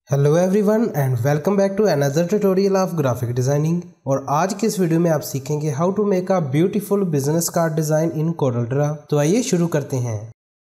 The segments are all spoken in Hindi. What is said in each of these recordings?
Hello everyone and welcome back to another tutorial of graphic designing. और आज के इस वीडियो में आप सीखेंगे how to make a beautiful business card design in CorelDRAW. तो आइए शुरू करते हैं।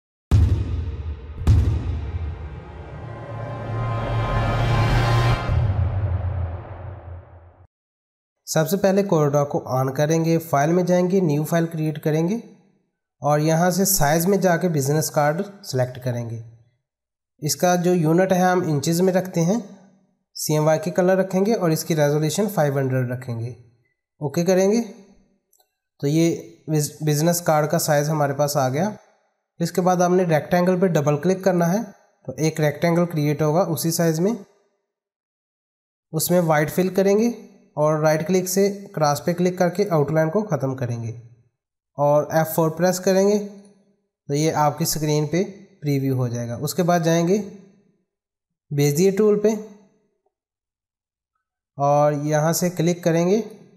सबसे पहले कोरल ड्रा को ऑन करेंगे, फाइल में जाएंगे, न्यू फाइल क्रिएट करेंगे और यहाँ से साइज़ में जाके बिजनेस कार्ड सेलेक्ट करेंगे। इसका जो यूनिट है हम इंचज़ में रखते हैं, CMY के कलर रखेंगे और इसकी रेजोल्यूशन 500 रखेंगे। ओके करेंगे तो ये बिजनेस कार्ड का साइज़ हमारे पास आ गया। इसके बाद आपने रेक्टेंगल पे डबल क्लिक करना है तो एक रेक्टेंगल क्रिएट होगा उसी साइज़ में। उसमें वाइट फिल करेंगे और राइट क्लिक से क्रॉस पे क्लिक करके आउटलाइन को ख़त्म करेंगे और F4 प्रेस करेंगे तो ये आपकी स्क्रीन पे प्रीव्यू हो जाएगा। उसके बाद जाएंगे बेजियर टूल पे और यहाँ से क्लिक करेंगे,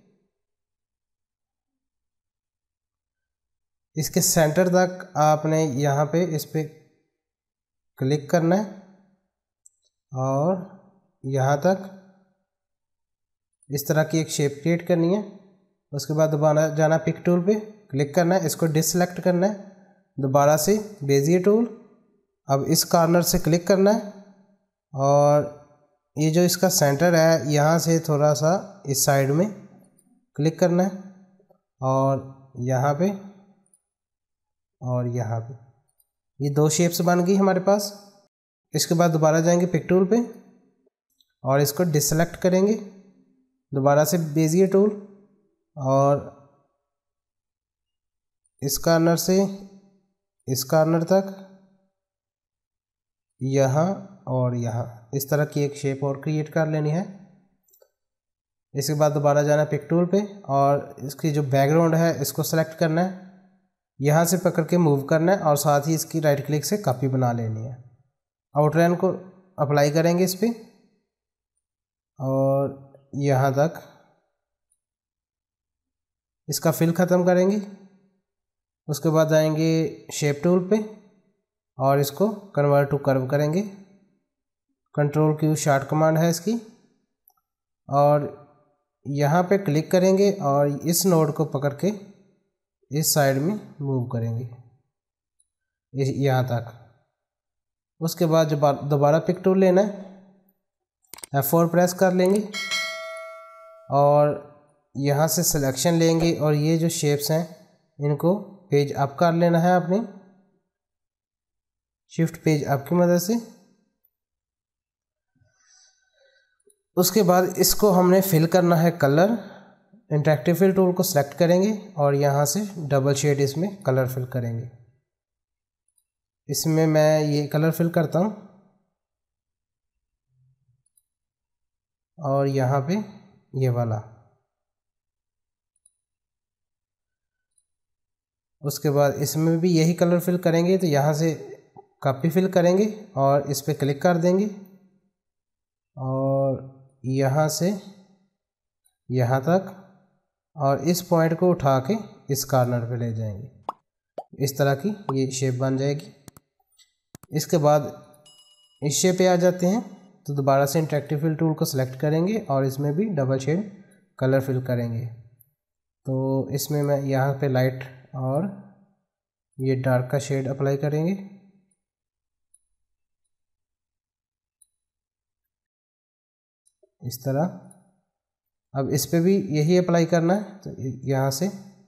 इसके सेंटर तक आपने यहाँ पे इस पर क्लिक करना है और यहाँ तक इस तरह की एक शेप क्रिएट करनी है। उसके बाद दोबारा जाना पिक टूल पे, क्लिक करना है, इसको डिसलेक्ट करना है, दोबारा से बेजियर टूल, अब इस कॉर्नर से क्लिक करना है और ये जो इसका सेंटर है यहाँ से थोड़ा सा इस साइड में क्लिक करना है और यहाँ पे और यहाँ पे, ये दो शेप्स बन गई हमारे पास। इसके बाद दोबारा जाएंगे पिक टूल पे और इसको डिसलेक्ट करेंगे, दोबारा से बेजियर टूल और इस कॉर्नर से इस कॉर्नर तक, यहाँ और यहाँ, इस तरह की एक शेप और क्रिएट कर लेनी है। इसके बाद दोबारा जाना पिक टूल पे और इसकी जो बैकग्राउंड है इसको सेलेक्ट करना है, यहाँ से पकड़ के मूव करना है और साथ ही इसकी राइट क्लिक से कॉपी बना लेनी है। आउटलाइन को अप्लाई करेंगे इस पर और यहाँ तक इसका फिल ख़त्म करेंगे। उसके बाद आएंगे शेप टूल पे और इसको कन्वर्ट टू कर्व करेंगे, कंट्रोल Q शॉर्ट कमांड है इसकी, और यहाँ पे क्लिक करेंगे और इस नोड को पकड़ के इस साइड में मूव करेंगे यहाँ तक। उसके बाद दोबारा पिक टूल लेना है, F4 प्रेस कर लेंगे और यहाँ से सिलेक्शन लेंगे और ये जो शेप्स हैं इनको पेज अप कर लेना है आपने, शिफ्ट पेज अप की मदद से। उसके बाद इसको हमने फिल करना है कलर, इंटरेक्टिव फिल टूल को सेलेक्ट करेंगे और यहाँ से डबल शेड इसमें कलर फिल करेंगे। इसमें मैं ये कलर फिल करता हूँ और यहाँ पे ये वाला। उसके बाद इसमें भी यही कलर फिल करेंगे तो यहाँ से कॉपी फिल करेंगे और इस पर क्लिक कर देंगे और यहाँ से यहाँ तक और इस पॉइंट को उठा के इस कॉर्नर पे ले जाएंगे। इस तरह की ये शेप बन जाएगी। इसके बाद इस शेप पे आ जाते हैं तो दोबारा से इंटरेक्टिव फिल टूल को सेलेक्ट करेंगे और इसमें भी डबल शेड कलर फिल करेंगे। तो इसमें मैं यहाँ पे लाइट और ये डार्क का शेड अप्लाई करेंगे। इस तरह अब इस पे भी यही अप्लाई करना है तो यहाँ से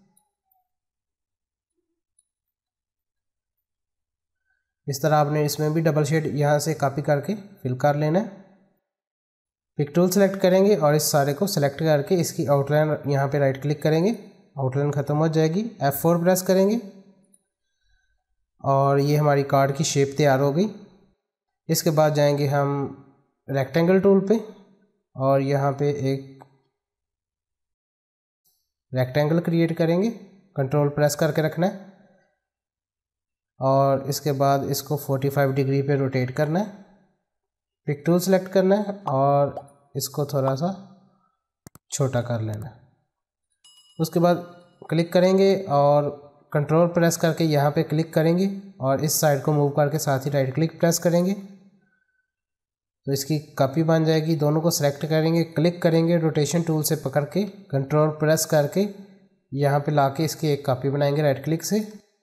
इस तरह आपने इसमें भी डबल शेड यहाँ से कॉपी करके फिल कर लेना है। पिक टूल सेलेक्ट करेंगे और इस सारे को सेलेक्ट करके इसकी आउटलाइन यहाँ पे राइट क्लिक करेंगे, आउटलाइन ख़त्म हो जाएगी, F4 प्रेस करेंगे और ये हमारी कार्ड की शेप तैयार हो गई। इसके बाद जाएंगे हम रेक्टेंगल टूल पे और यहाँ पे एक रेक्टेंगल क्रिएट करेंगे, कंट्रोल प्रेस करके रखना है और इसके बाद इसको 45 डिग्री पे रोटेट करना है। पिक टूल सेलेक्ट करना है और इसको थोड़ा सा छोटा कर लेना है। उसके बाद क्लिक करेंगे और कंट्रोल प्रेस करके यहाँ पे क्लिक करेंगे और इस साइड को मूव करके साथ ही राइट क्लिक प्रेस करेंगे तो इसकी कॉपी बन जाएगी। दोनों को सेलेक्ट करेंगे, क्लिक करेंगे, रोटेशन टूल से पकड़ के कंट्रोल प्रेस करके यहाँ पे लाके इसकी एक कॉपी बनाएंगे राइट क्लिक से।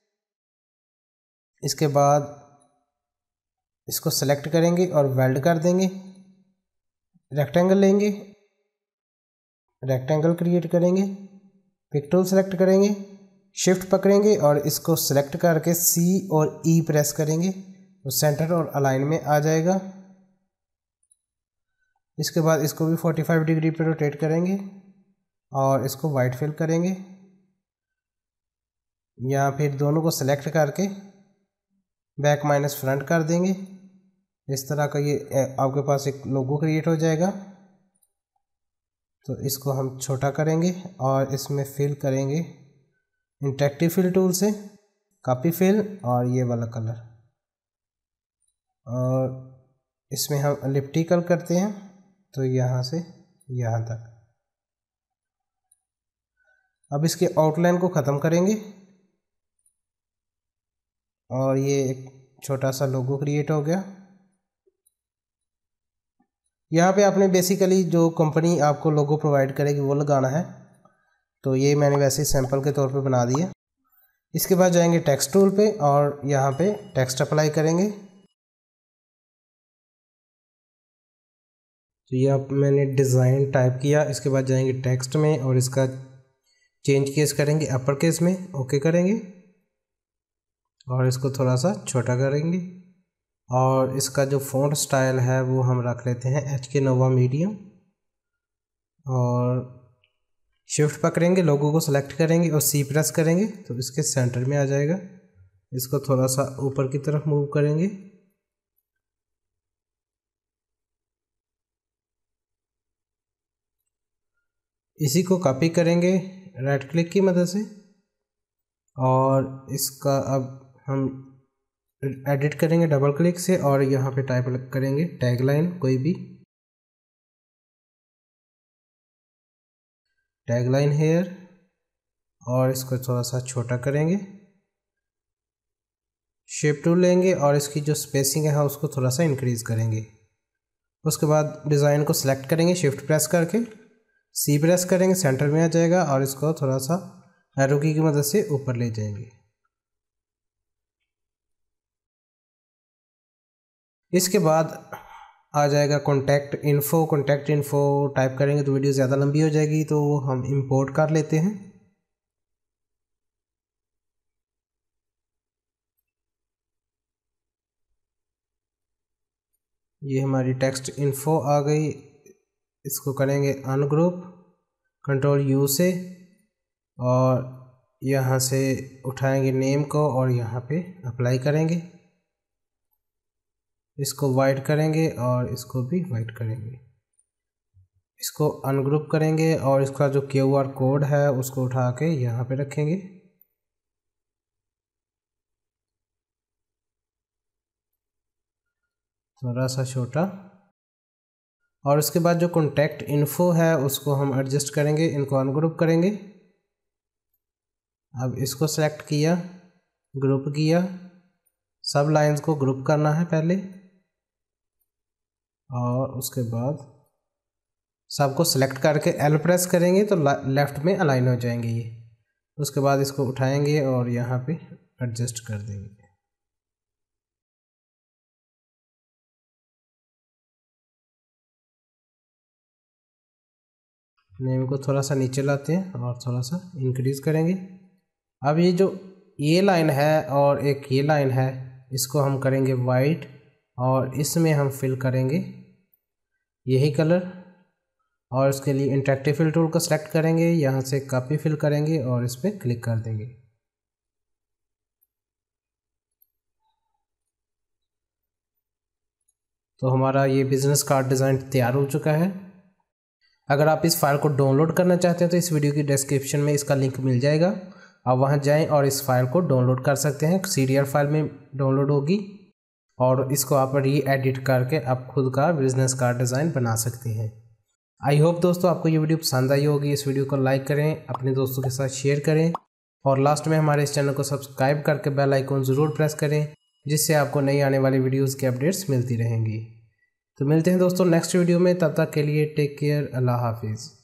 इसके बाद इसको सेलेक्ट करेंगे और वेल्ड कर देंगे। रेक्टेंगल लेंगे, रेक्टेंगल क्रिएट करेंगे, पिक टूल सेलेक्ट करेंगे, शिफ्ट पकड़ेंगे और इसको सेलेक्ट करके C और E प्रेस करेंगे तो सेंटर और अलाइन में आ जाएगा। इसके बाद इसको भी 45 डिग्री पे रोटेट करेंगे और इसको वाइट फिल करेंगे। या फिर दोनों को सेलेक्ट करके बैक माइनस फ्रंट कर देंगे। इस तरह का ये आपके पास एक लोगो क्रिएट हो जाएगा। तो इसको हम छोटा करेंगे और इसमें फिल करेंगे इंटरेक्टिव फिल टूल से, कॉपी फिल और ये वाला कलर, और इसमें हम एलिप्टिकल करते हैं तो यहाँ से यहाँ तक। अब इसके आउटलाइन को ख़त्म करेंगे और ये एक छोटा सा लोगो क्रिएट हो गया। यहाँ पे आपने बेसिकली जो कंपनी आपको लोगो प्रोवाइड करेगी वो लगाना है, तो ये मैंने वैसे सैंपल के तौर पे बना दिया। इसके बाद जाएंगे टेक्स्ट टूल पे और यहाँ पे टेक्स्ट अप्लाई करेंगे। तो ये आप मैंने डिज़ाइन टाइप किया। इसके बाद जाएंगे टेक्स्ट में और इसका चेंज केस करेंगे अपर केस में, ओके करेंगे और इसको थोड़ा सा छोटा करेंगे और इसका जो फ़ॉन्ट स्टाइल है वो हम रख लेते हैं HK नोवा मीडियम और शिफ्ट पकड़ेंगे, लोगो को सेलेक्ट करेंगे और C प्रेस करेंगे तो इसके सेंटर में आ जाएगा। इसको थोड़ा सा ऊपर की तरफ मूव करेंगे। इसी को कॉपी करेंगे राइट क्लिक की मदद से और इसका अब हम एडिट करेंगे डबल क्लिक से और यहाँ पे टाइप करेंगे टैग लाइन, कोई भी टैग लाइन हेयर और इसको थोड़ा सा छोटा करेंगे। शेप टूल लेंगे और इसकी जो स्पेसिंग है उसको थोड़ा सा इंक्रीज करेंगे। उसके बाद डिज़ाइन को सिलेक्ट करेंगे, शिफ्ट प्रेस करके C प्रेस करेंगे, सेंटर में आ जाएगा और इसको थोड़ा सा एरो की मदद से ऊपर ले जाएंगे। इसके बाद आ जाएगा कॉन्टैक्ट इन्फो टाइप करेंगे तो वीडियो ज़्यादा लंबी हो जाएगी, तो वो हम इंपोर्ट कर लेते हैं। ये हमारी टेक्स्ट इन्फो आ गई। इसको करेंगे अनग्रुप कंट्रोल U से और यहाँ से उठाएंगे नेम को और यहाँ पे अप्लाई करेंगे। इसको वाइट करेंगे और इसको भी वाइट करेंगे। इसको अनग्रुप करेंगे और इसका जो QR कोड है उसको उठा के यहाँ पे रखेंगे। थोड़ा सा छोटा और उसके बाद जो कॉन्टैक्ट इन्फो है उसको हम एडजस्ट करेंगे, इनको अनग्रुप करेंगे। अब इसको सेलेक्ट किया, ग्रुप किया, सब लाइंस को ग्रुप करना है पहले और उसके बाद सबको सेलेक्ट करके L प्रेस करेंगे तो लेफ़्ट में अलाइन हो जाएंगे ये। उसके बाद इसको उठाएंगे और यहाँ पे एडजस्ट कर देंगे। नेम को थोड़ा सा नीचे लाते हैं और थोड़ा सा इंक्रीज करेंगे। अब ये जो ये लाइन है और एक ये लाइन है इसको हम करेंगे वाइट और इसमें हम फिल करेंगे यही कलर और इसके लिए इंटरेक्टिव फिल टूल को सेलेक्ट करेंगे, यहाँ से कॉपी फिल करेंगे और इस पर क्लिक कर देंगे। तो हमारा ये बिजनेस कार्ड डिज़ाइन तैयार हो चुका है। अगर आप इस फाइल को डाउनलोड करना चाहते हैं तो इस वीडियो की डिस्क्रिप्शन में इसका लिंक मिल जाएगा, आप वहां जाएं और इस फाइल को डाउनलोड कर सकते हैं। CDR फाइल में डाउनलोड होगी और इसको आप री एडिट करके आप खुद का बिजनेस कार्ड डिज़ाइन बना सकते हैं। आई होप दोस्तों आपको ये वीडियो पसंद आई होगी। इस वीडियो को लाइक करें, अपने दोस्तों के साथ शेयर करें और लास्ट में हमारे इस चैनल को सब्सक्राइब करके बेल आइकन ज़रूर प्रेस करें, जिससे आपको नई आने वाली वीडियोज़ की अपडेट्स मिलती रहेंगी। तो मिलते हैं दोस्तों नेक्स्ट वीडियो में, तब तक के लिए टेक केयर, अल्लाह हाफिज़।